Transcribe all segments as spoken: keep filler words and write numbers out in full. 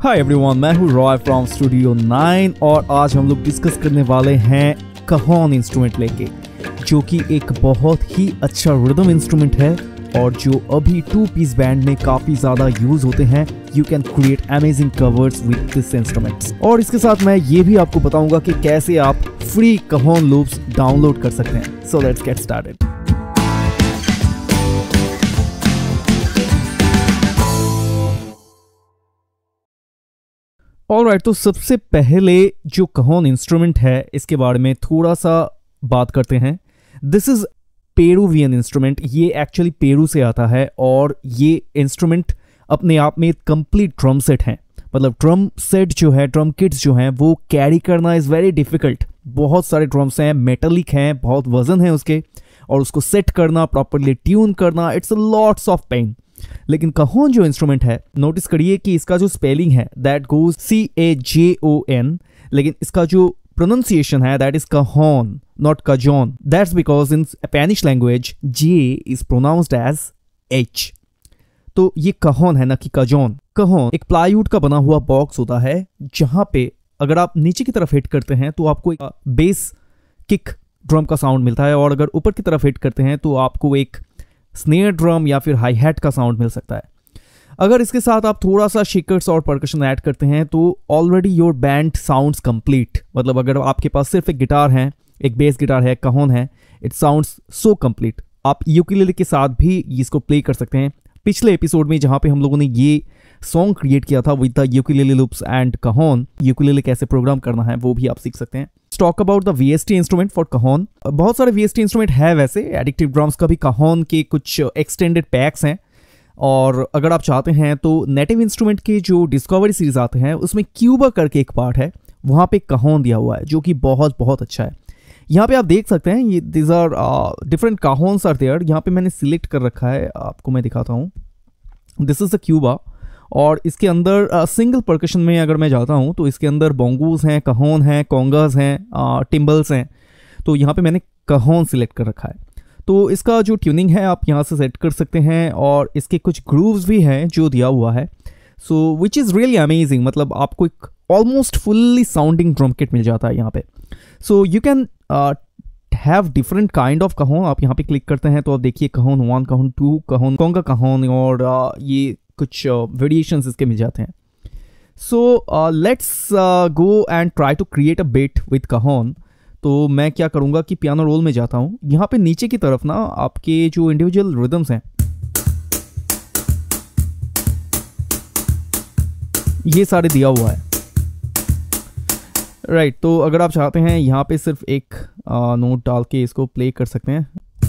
Hi everyone, मैं हूँ Roy from studio nine और आज हम लोग डिस्कस करने वाले हैं कहोन इंस्ट्रूमेंट लेके, जो कि एक बहुत ही अच्छा रिदम इंस्ट्रूमेंट है और जो अभी टू पीस बैंड में काफी ज्यादा यूज होते हैं। You can create amazing covers with this instruments. और इसके साथ मैं ये भी आपको बताऊंगा कि कैसे आप फ्री कहोन लूप्स डाउनलोड कर सकते हैं। So let's get started. Alright, तो सबसे पहले जो कहोन इंस्ट्रूमेंट है इसके बारे में थोड़ा सा बात करते हैं। This is Peruvian instrument. ये एक्चुअली पेरू से आता है और ये इंस्ट्रूमेंट अपने आप में कंप्लीट ड्रम सेट है। मतलब ड्रम सेट जो है, ड्रम किट्स जो हैं, वो कैरी करना इज़ वेरी डिफिकल्ट। बहुत सारे ड्रम्स हैं, मेटलिक हैं, बहुत वजन है उसके, और उसको सेट करना, प्रॉपरली ट्यून करना, it's a lots of pain. लेकिन कहोन जो इंस्ट्रूमेंट है, नोटिस करिए कि इसका जो स्पेलिंग है that goes C A J O N, लेकिन इसका जो प्रोनाउंसिएशन है that is cajon, not cajon. That's because in Spanish language J is pronounced as H. तो ये कहोन है ना कि कजोन। कहोन एक प्लाईवुड का बना हुआ बॉक्स होता है जहां पे अगर आप नीचे की तरफ हिट करते हैं तो आपको एक बेस किक ड्रम का साउंड मिलता है, और अगर ऊपर की तरफ हिट करते हैं तो आपको एक स्नेयर ड्रम या फिर हाई हैट का साउंड मिल सकता है। अगर इसके साथ आप थोड़ा सा शेकर्स और परकशन ऐड करते हैं तो already your band sounds complete. मतलब अगर आपके पास सिर्फ एक गिटार है, एक बेस गिटार है, कहोन है, इट साउंड्स सो कंप्लीट। आप यूकेलेले के साथ भी इसको प्ले कर सकते हैं। पिछले एपिसोड में जहां पे हम लोगों ने ये सॉन्ग क्रिएट किया था with the ukulele loops and cajon, ukulele कैसे प्रोग्राम करना है वो भी आप सीख सकते हैं। Talk about the VST instrument for cajon. बहुत सारे वीएसटी इंस्ट्रूमेंट है वैसे, एडिक्टिव ड्रम्स का भी कहोन के कुछ एक्सटेंडेड पैक्स हैं, और अगर आप चाहते हैं तो नेटिव इंस्ट्रूमेंट के जो डिस्कवरी सीरीज आते हैं उसमें क्यूबा करके एक पार्ट है, वहाँ पे कहोन दिया हुआ है जो कि बहुत बहुत अच्छा है। यहाँ पे आप देख सकते हैं ये this are different cajons are there. यहाँ पे मैंने सिलेक्ट कर रखा है, आपको मैं दिखाता हूँ। दिस इज द क्यूबा, और इसके अंदर सिंगल uh, परकशन में अगर मैं जाता हूँ तो इसके अंदर बोंगोस हैं, कहोन हैं, कॉन्गास हैं, टिम्बल्स हैं। तो यहाँ पे मैंने कहोन सिलेक्ट कर रखा है। तो इसका जो ट्यूनिंग है आप यहाँ से सेट कर सकते हैं, और इसके कुछ ग्रूव्स भी हैं जो दिया हुआ है। So which is really amazing. मतलब आपको एक almost fully sounding drum kit मिल जाता है यहाँ पे। So you can have different kind of cajon. आप यहाँ पे क्लिक करते हैं तो आप देखिए कहोन वन, कहोन टू, कहोन कॉन्गा कहोन, और uh, ये कुछ वेरिएशंस uh, इसके मिल जाते हैं। So let's go and try to create a beat with cajon. तो मैं क्या करूँगा कि पियानो रोल में जाता हूँ। यहाँ पे नीचे की तरफ ना आपके जो इंडिविजुअल रिदम्स हैं ये सारे दिया हुआ है, राइट right, तो अगर आप चाहते हैं यहाँ पे सिर्फ एक uh, नोट डाल के इसको प्ले कर सकते हैं।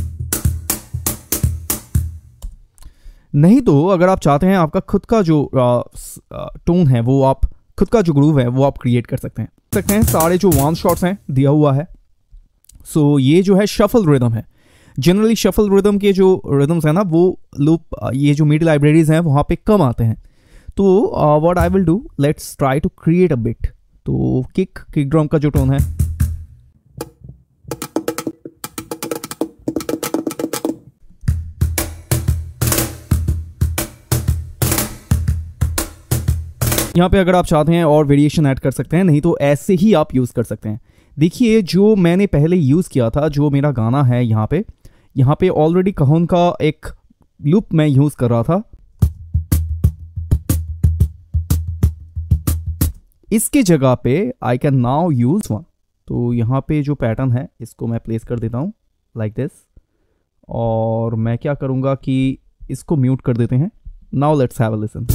नहीं तो अगर आप चाहते हैं आपका खुद का जो टोन है, वो आप खुद का जो ग्रूव है वो आप क्रिएट कर सकते हैं सकते हैं सारे जो वन शॉट्स हैं दिया हुआ है। सो so, ये जो है शफल रिदम है। जनरली शफल रिदम के जो रिदम्स हैं ना, वो लूप ये जो मिडी लाइब्रेरीज हैं वहाँ पे कम आते हैं। तो what I will do, let's try to create a beat. तो किक किक ड्रम का जो टोन है, यहाँ पे अगर आप चाहते हैं और वेरिएशन ऐड कर सकते हैं, नहीं तो ऐसे ही आप यूज़ कर सकते हैं। देखिए जो मैंने पहले यूज़ किया था, जो मेरा गाना है यहाँ पे यहाँ पे ऑलरेडी कहोन का एक लूप मैं यूज़ कर रहा था। इसके जगह पे I can now use one. तो यहाँ पे जो पैटर्न है इसको मैं प्लेस कर देता हूँ लाइक दिस, और मैं क्या करूँगा कि इसको म्यूट कर देते हैं। Now let's have a listen.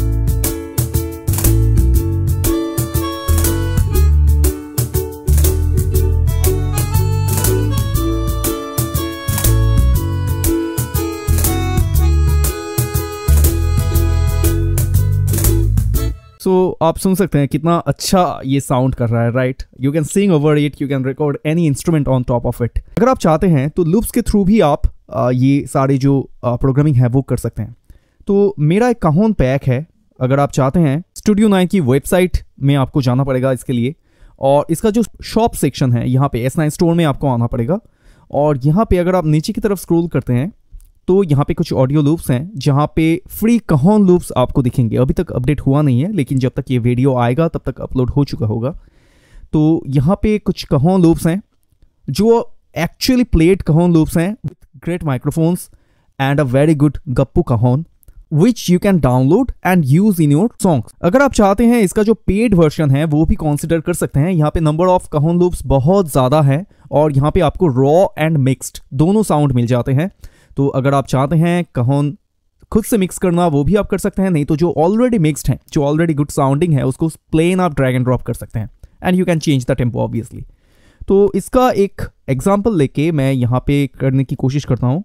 So so, आप सुन सकते हैं कितना अच्छा ये साउंड कर रहा है, right. You can sing over it, you can record any instrument on top of it. अगर आप चाहते हैं तो लूप्स के थ्रू भी आप आ, ये सारे जो प्रोग्रामिंग है वो कर सकते हैं। तो मेरा एक कहोन पैक है। अगर आप चाहते हैं, स्टूडियो नाइन की वेबसाइट में आपको जाना पड़ेगा इसके लिए, और इसका जो शॉप सेक्शन है यहाँ पे एस नाइन स्टोर में आपको आना पड़ेगा, और यहाँ पे अगर आप नीचे की तरफ स्क्रॉल करते हैं तो यहाँ पे कुछ ऑडियो लूप्स हैं जहाँ पे फ्री कहोन लूप्स आपको दिखेंगे। अभी तक अपडेट हुआ नहीं है, लेकिन जब तक ये वीडियो आएगा तब तक अपलोड हो चुका होगा। तो यहाँ पे कुछ कहोन लूप्स हैं जो एक्चुअली प्लेड कहोन लूप्स हैं with great microphones and a very good गप्पू cajon which you can download and use in your songs. अगर आप चाहते हैं इसका जो पेड वर्जन है वो भी कंसिडर कर सकते हैं। यहाँ पे नंबर ऑफ कहोन लूप्स बहुत ज़्यादा है और यहाँ पे आपको रॉ एंड मिक्स्ड दोनों साउंड मिल जाते हैं। तो अगर आप चाहते हैं कहोन खुद से मिक्स करना वो भी आप कर सकते हैं, नहीं तो जो ऑलरेडी मिक्स्ड है, जो ऑलरेडी गुड साउंडिंग है, उसको प्लेन आप ड्रैग एंड ड्रॉप कर सकते हैं and you can change the tempo obviously. तो इसका एक एग्जाम्पल लेके मैं यहाँ पे करने की कोशिश करता हूँ।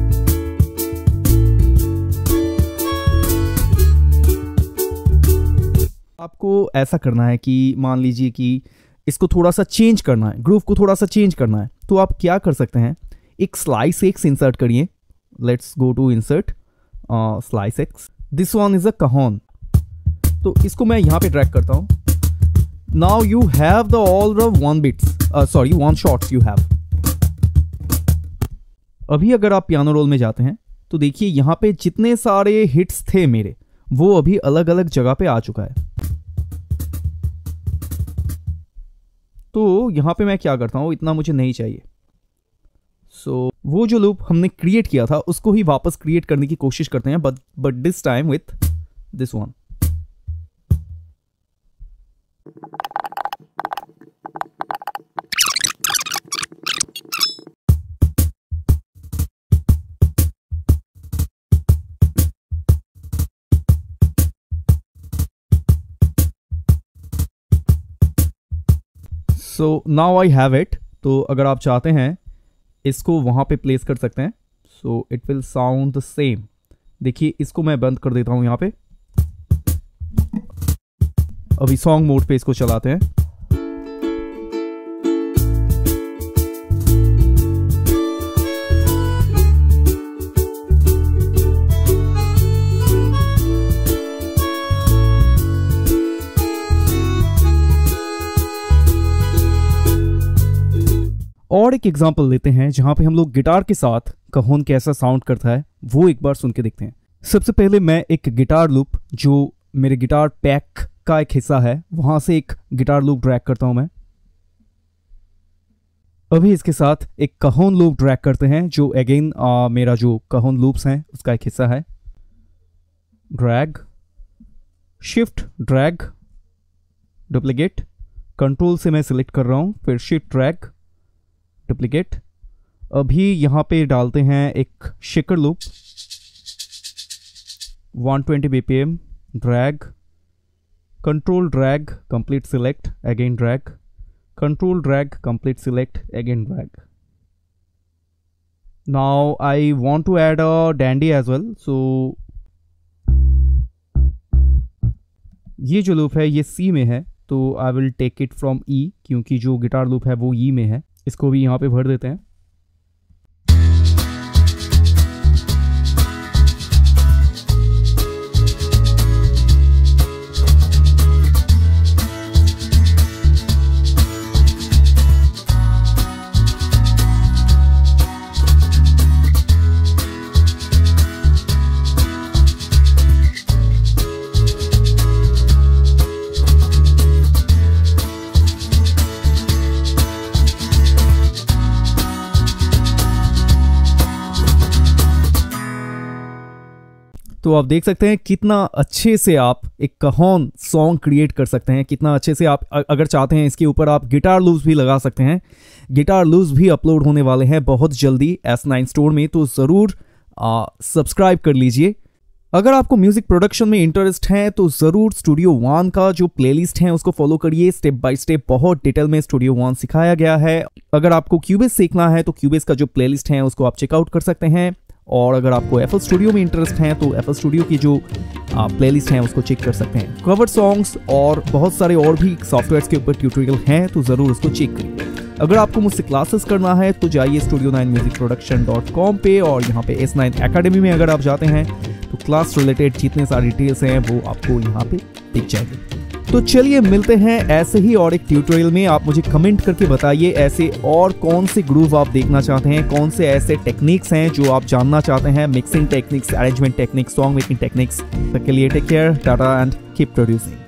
आपको ऐसा करना है कि मान लीजिए कि इसको थोड़ा सा चेंज करना है, ग्रूव को थोड़ा सा चेंज करना है, तो आप क्या कर सकते हैं, एक स्लाइस एक्स इंसर्ट करिए। Let's go to insert slice x, this one is a cajon. तो इसको मैं यहाँ पे ड्रैग करता हूँ। Now you have the all the one bits, sorry one shots you have. अभी अगर आप पियानो रोल में जाते हैं तो देखिए यहाँ पे जितने सारे हिट्स थे मेरे, वो अभी अलग अलग जगह पे आ चुका है। तो यहाँ पे मैं क्या करता हूँ, इतना मुझे नहीं चाहिए। सो so, वो जो लूप हमने क्रिएट किया था उसको ही वापस क्रिएट करने की कोशिश करते हैं, but but this time with this one. So now I have it. तो अगर आप चाहते हैं इसको वहाँ पे प्लेस कर सकते हैं। So it will sound the same. देखिए इसको मैं बंद कर देता हूँ यहाँ पे। अभी सॉन्ग मोड पे इसको चलाते हैं। और एक एग्जांपल लेते हैं जहां पे हम लोग गिटार के साथ कहोन कैसा साउंड करता है वो एक बार सुन के देखते हैं। सबसे पहले मैं एक गिटार लूप जो मेरे गिटार पैक का एक हिस्सा है वहां से एक गिटार लूप ड्रैग करता हूं मैं। अभी इसके साथ एक कहोन लूप ड्रैग करते हैं जो अगेन मेरा जो कहोन लूप्स हैं उसका एक हिस्सा है। Drag, shift drag, duplicate, control से मैं सिलेक्ट कर रहा हूं, फिर शिफ्ट ड्रैग, डुप्लीकेट। अभी यहाँ पे डालते हैं एक shaker loop one twenty BPM, drag, control drag, complete select, again drag, control drag, complete select, again drag. Now I want to add a dandy as well. So ये जो loop है ये सी में है, तो I will take it from E, क्योंकि जो guitar loop है वो ई में है। इसको भी यहाँ पे भर देते हैं। तो आप देख सकते हैं कितना अच्छे से आप एक कहोन सॉन्ग क्रिएट कर सकते हैं, कितना अच्छे से आप अगर चाहते हैं इसके ऊपर आप गिटार लूप्स भी लगा सकते हैं। गिटार लूप्स भी अपलोड होने वाले हैं बहुत जल्दी एस नाइन स्टोर में, तो ज़रूर सब्सक्राइब कर लीजिए। अगर आपको म्यूजिक प्रोडक्शन में इंटरेस्ट है तो ज़रूर स्टूडियो वन का जो प्लेलिस्ट है उसको फॉलो करिए। स्टेप बाय स्टेप बहुत डिटेल में स्टूडियो वन सिखाया गया है। अगर आपको क्यूबेस सीखना है तो क्यूबेस का जो प्लेलिस्ट है उसको आप चेकआउट कर सकते हैं। और अगर आपको एफ एल स्टूडियो में इंटरेस्ट है तो एफ एल स्टूडियो की जो प्लेलिस्ट है उसको चेक कर सकते हैं। कवर सॉन्ग्स और बहुत सारे और भी सॉफ्टवेयर्स के ऊपर ट्यूटोरियल हैं, तो ज़रूर उसको चेक करिए। अगर आपको मुझसे क्लासेस करना है तो जाइए studio nine music production dot com पे, और यहाँ पे एस नाइन एकेडमी में अगर आप जाते हैं तो क्लास रिलेटेड जितने सारे डिटेल्स हैं वो आपको यहाँ पे दिख जाएंगे। तो चलिए मिलते हैं ऐसे ही और एक ट्यूटोरियल में। आप मुझे कमेंट करके बताइए ऐसे और कौन से ग्रूव आप देखना चाहते हैं, कौन से ऐसे टेक्निक्स हैं जो आप जानना चाहते हैं, mixing techniques, arrangement techniques, song making techniques. तक के लिए take care, tata and keep producing.